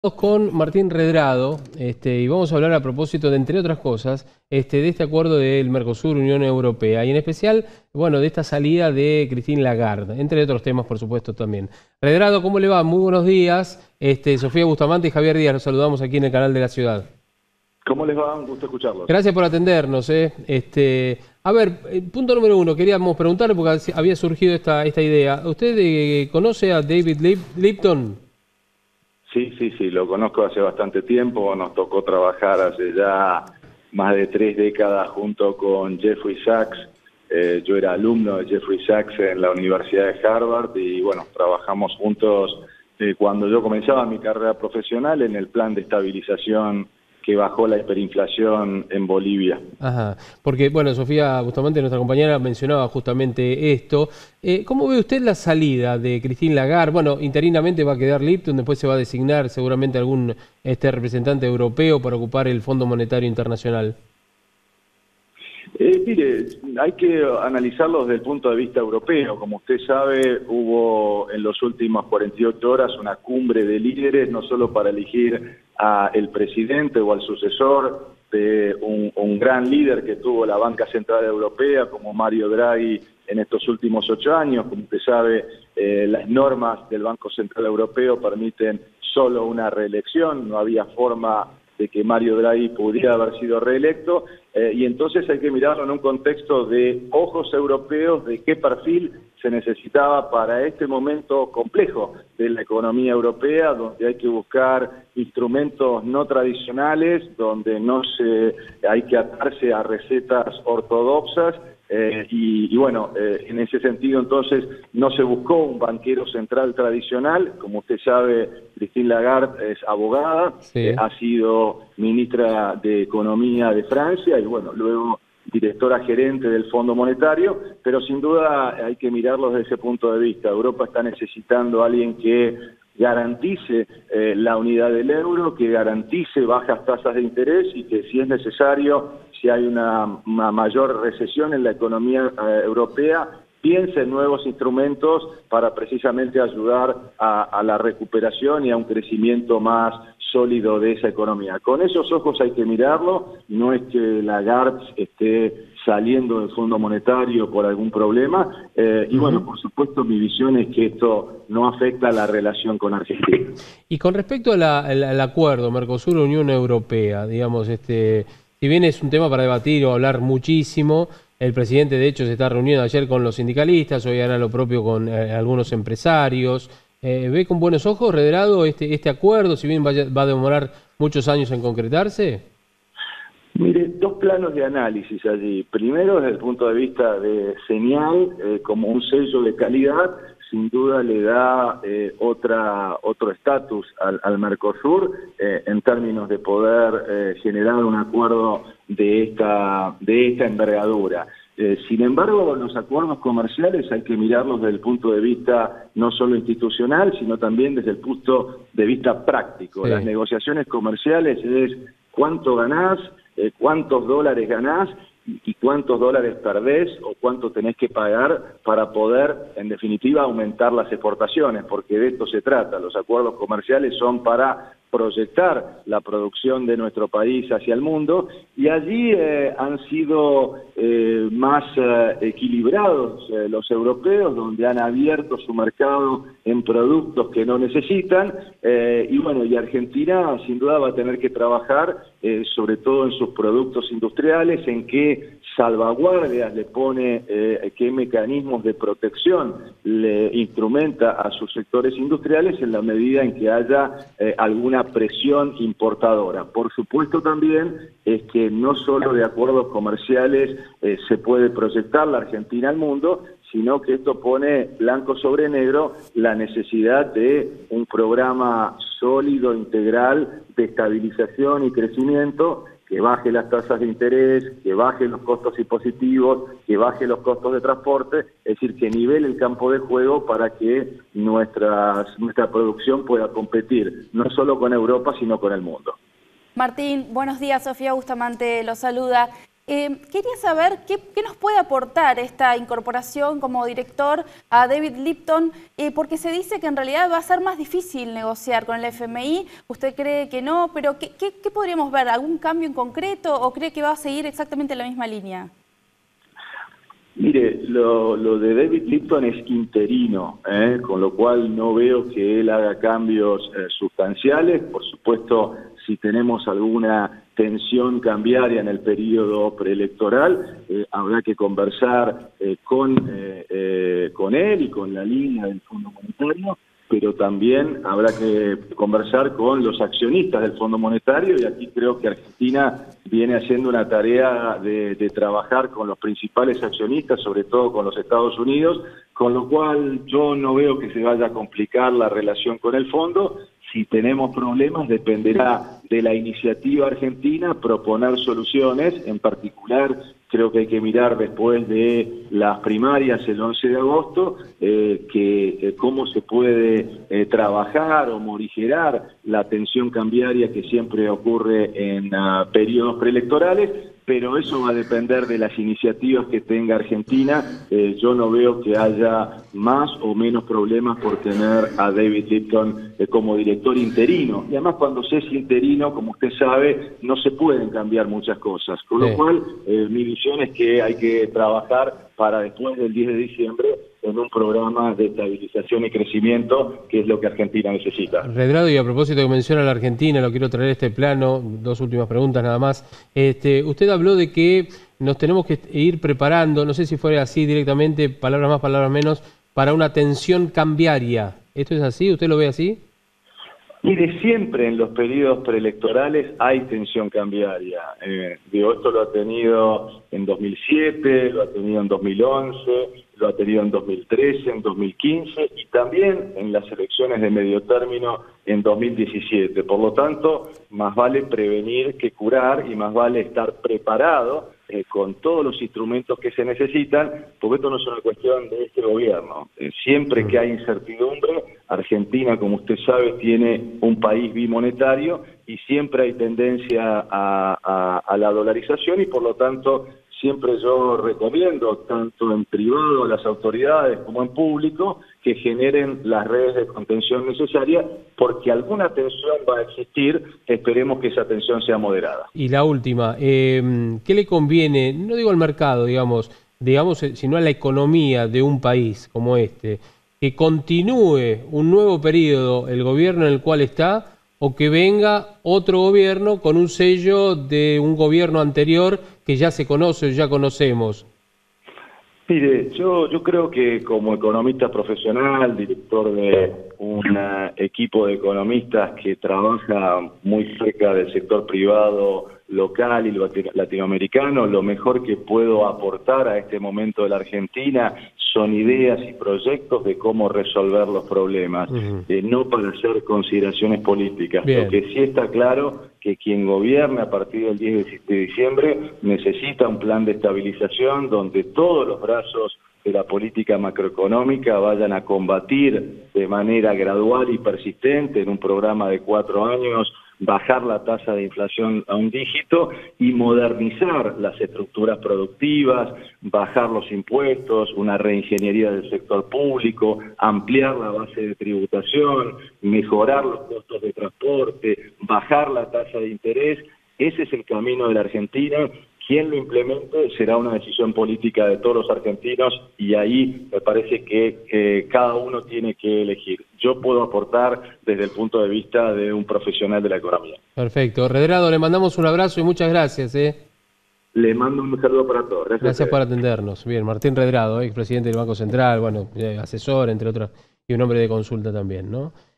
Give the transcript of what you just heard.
Con Martín Redrado y vamos a hablar a propósito de, entre otras cosas, de este acuerdo del Mercosur-Unión Europea y en especial, bueno, de esta salida de Christine Lagarde, entre otros temas, por supuesto, también. Redrado, ¿cómo le va? Muy buenos días. Sofía Bustamante y Javier Díaz, los saludamos aquí en el canal de la ciudad. ¿Cómo les va? Un gusto escucharlos. Gracias por atendernos. A ver, punto número uno, queríamos preguntarle, porque había surgido esta idea. ¿Usted conoce a David Lipton? Sí, lo conozco hace bastante tiempo, nos tocó trabajar hace ya más de 3 décadas junto con Jeffrey Sachs. Yo era alumno de Jeffrey Sachs en la Universidad de Harvard y bueno, trabajamos juntos cuando yo comenzaba mi carrera profesional en el plan de estabilización que bajó la hiperinflación en Bolivia. Ajá, porque bueno, Sofía Bustamante, nuestra compañera, mencionaba justamente esto. ¿Cómo ve usted la salida de Christine Lagarde? Bueno, interinamente va a quedar Lipton, después se va a designar seguramente algún representante europeo para ocupar el Fondo Monetario Internacional. Mire, hay que analizarlo desde el punto de vista europeo. Como usted sabe, hubo en las últimas 48 horas una cumbre de líderes, no solo para elegir al presidente o al sucesor de un gran líder que tuvo la Banca Central Europea, como Mario Draghi, en estos últimos 8 años. Como usted sabe, las normas del Banco Central Europeo permiten solo una reelección, no había forma de que Mario Draghi pudiera haber sido reelecto, y entonces hay que mirarlo en un contexto de ojos europeos, de qué perfil se necesitaba para este momento complejo de la economía europea, donde hay que buscar instrumentos no tradicionales, donde hay que atarse a recetas ortodoxas, y bueno, en ese sentido entonces no se buscó un banquero central tradicional. Como usted sabe, Christine Lagarde es abogada, Sí. Ha sido ministra de Economía de Francia y bueno, luego directora gerente del Fondo Monetario, pero sin duda hay que mirarlo desde ese punto de vista. Europa está necesitando a alguien que garantice la unidad del euro, que garantice bajas tasas de interés y que si es necesario, si hay una mayor recesión en la economía europea, piense en nuevos instrumentos para precisamente ayudar a la recuperación y a un crecimiento más sólido de esa economía. Con esos ojos hay que mirarlo, no es que Lagarde esté saliendo del Fondo Monetario por algún problema, y bueno, por supuesto mi visión es que esto no afecta a la relación con Argentina. Y con respecto al acuerdo Mercosur-Unión Europea, digamos, si bien es un tema para debatir o hablar muchísimo, el presidente de hecho se está reuniendo ayer con los sindicalistas, hoy hará lo propio con algunos empresarios. ¿Ve con buenos ojos, Redrado, este acuerdo, si bien va a demorar muchos años en concretarse? Mire, 2 planos de análisis allí. Primero, desde el punto de vista de señal, como un sello de calidad, sin duda le da otro estatus al Mercosur en términos de poder generar un acuerdo de esta envergadura. Sin embargo, los acuerdos comerciales hay que mirarlos desde el punto de vista no solo institucional, sino también desde el punto de vista práctico. Sí. Las negociaciones comerciales es cuánto ganás, cuántos dólares ganás y cuántos dólares perdés o cuánto tenés que pagar para poder, en definitiva, aumentar las exportaciones, porque de esto se trata. Los acuerdos comerciales son para proyectar la producción de nuestro país hacia el mundo y allí han sido más equilibrados los europeos, donde han abierto su mercado en productos que no necesitan, y bueno, y Argentina sin duda va a tener que trabajar sobre todo en sus productos industriales, en qué salvaguardias le pone, qué mecanismos de protección le instrumenta a sus sectores industriales en la medida en que haya alguna presión importadora. Por supuesto también es que no solo de acuerdos comerciales se puede proyectar la Argentina al mundo, sino que esto pone blanco sobre negro la necesidad de un programa sólido, integral, de estabilización y crecimiento, que baje las tasas de interés, que baje los costos impositivos, que baje los costos de transporte, es decir, que nivele el campo de juego para que nuestra producción pueda competir, no solo con Europa, sino con el mundo. Martín, buenos días, Sofía Bustamante lo saluda. Quería saber qué nos puede aportar esta incorporación como director a David Lipton, porque se dice que en realidad va a ser más difícil negociar con el FMI. ¿Usted cree que no? Pero ¿qué podríamos ver? ¿Algún cambio en concreto o cree que va a seguir exactamente la misma línea? Mire, lo de David Lipton es interino, con lo cual no veo que él haga cambios sustanciales. Por supuesto, si tenemos alguna tensión cambiaria en el periodo preelectoral, habrá que conversar con él y con la línea del Fondo Monetario, pero también habrá que conversar con los accionistas del Fondo Monetario, y aquí creo que Argentina viene haciendo una tarea de trabajar con los principales accionistas, sobre todo con los Estados Unidos, con lo cual yo no veo que se vaya a complicar la relación con el fondo. Si tenemos problemas, dependerá de la iniciativa argentina proponer soluciones. En particular, creo que hay que mirar después de las primarias el 11 de agosto, cómo se puede trabajar o morigerar la tensión cambiaria que siempre ocurre en periodos preelectorales, pero eso va a depender de las iniciativas que tenga Argentina. Yo no veo que haya más o menos problemas por tener a David Lipton como director interino. Y además, cuando se es interino, como usted sabe, no se pueden cambiar muchas cosas. Con lo cual, mi visión es que hay que trabajar para después del 10 de diciembre en un programa de estabilización y crecimiento, que es lo que Argentina necesita. Redrado, y a propósito que menciona la Argentina, lo quiero traer a este plano, dos últimas preguntas nada más. Usted habló de que nos tenemos que ir preparando, no sé si fuera así directamente, palabras más, palabras menos, para una tensión cambiaria. ¿Esto es así? ¿Usted lo ve así? Mire, siempre en los periodos preelectorales hay tensión cambiaria. Esto lo ha tenido en 2007, lo ha tenido en 2011, lo ha tenido en 2013, en 2015 y también en las elecciones de medio término en 2017. Por lo tanto, más vale prevenir que curar y más vale estar preparado con todos los instrumentos que se necesitan, porque esto no es una cuestión de este gobierno. Siempre que hay incertidumbre, Argentina, como usted sabe, tiene un país bimonetario y siempre hay tendencia a la dolarización, y por lo tanto siempre yo recomiendo, tanto en privado a las autoridades como en público, que generen las redes de contención necesarias, porque alguna tensión va a existir. Esperemos que esa tensión sea moderada. Y la última, ¿qué le conviene, no digo al mercado, digamos, sino a la economía de un país como este, que continúe un nuevo periodo el gobierno en el cual está, o que venga otro gobierno con un sello de un gobierno anterior que ya se conoce, ya conocemos? Mire, yo creo que como economista profesional, director de un equipo de economistas que trabaja muy cerca del sector privado local y latinoamericano, lo mejor que puedo aportar a este momento de la Argentina son ideas y proyectos de cómo resolver los problemas, no para hacer consideraciones políticas. Lo que sí está claro que quien gobierne a partir del 10 de diciembre necesita un plan de estabilización donde todos los brazos de la política macroeconómica vayan a combatir de manera gradual y persistente en un programa de 4 años, bajar la tasa de inflación a un dígito y modernizar las estructuras productivas, bajar los impuestos, una reingeniería del sector público, ampliar la base de tributación, mejorar los costos de transporte, bajar la tasa de interés. Ese es el camino de la Argentina. Quien lo implemente será una decisión política de todos los argentinos, y ahí me parece que cada uno tiene que elegir. Yo puedo aportar desde el punto de vista de un profesional de la economía. Perfecto. Redrado, le mandamos un abrazo y muchas gracias. Le mando un saludo para todos. Gracias por atendernos. Bien, Martín Redrado, expresidente del Banco Central, bueno, asesor, entre otras, y un hombre de consulta también, ¿no?